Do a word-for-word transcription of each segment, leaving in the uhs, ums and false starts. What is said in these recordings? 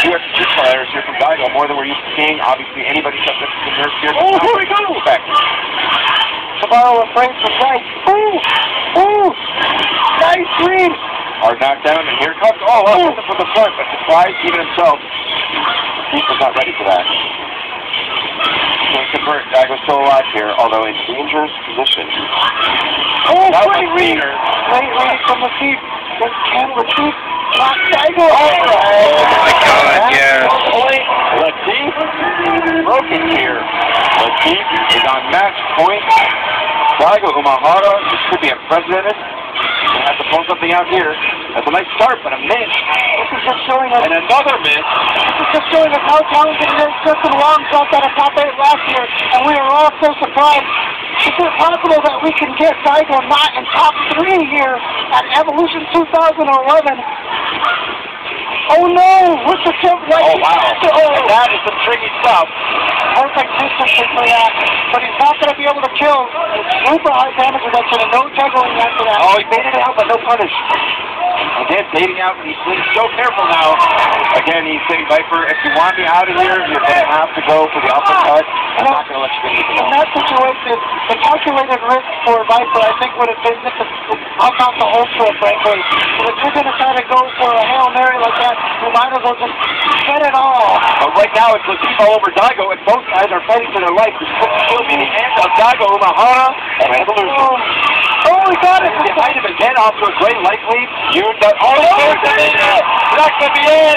U S players here from Diago, more than we're used to seeing. Obviously, anybody subject to the nurse here. Oh, here we go! Back. Navarro afraid for right. Ooh! Ooh! Nice read! Hard knockdown, and here comes, oh, well, hit him from the front, but surprised even himself. He was not ready for that. Can't convert. Diago's still alive here, although in dangerous position. Oh, that great read! Great read from the feet. Then can LATIF knock Diago over. Oh my God, yeah. Point. LATIF broken here. LATIF is on match point. Diago Umahara, this could be unprecedented. They have to pull something out here. That's a nice start, but a miss. This is just showing us. And another miss. This is just showing us how talented it is. Justin Wong dropped out of top eight last year, and we were all so surprised. Is it possible that we can get Diago not in top three here at Evolution two thousand eleven? Oh no! With the tip right. Oh wow! Oh. And that is some tricky stuff. Perfect distance for that, but he's not going to be able to kill. Super high damage reduction and no juggling after that. Oh, he baited it out, but no punish. Again, baiting out, and he's being so careful now. Again, he's saying, Viper, if you want me out of here, you're going to have to go for the uppercut. I'm not going to let you get anything else. In that situation, the calculated risk for Viper, I think, would have been to knock out the Ultra, frankly. But if you're going to try to go for a Hail Mary like that, you might as well just get it all. But right now, it's LATIF all over Diago, and both guys are fighting for their life. This could still be the end of Diago Umahara and Evolution. Oh, we got it! Behind him again, off to a great light lead. You got all the way to the end. That could be it.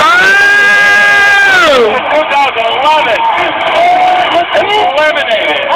twenty eleven. Eliminated.